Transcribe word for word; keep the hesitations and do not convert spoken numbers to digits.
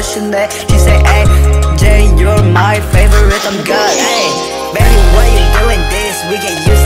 pushing that. She say, hey, Jay, you're my favorite, I'm good. Hey, baby, why you doing this? We get used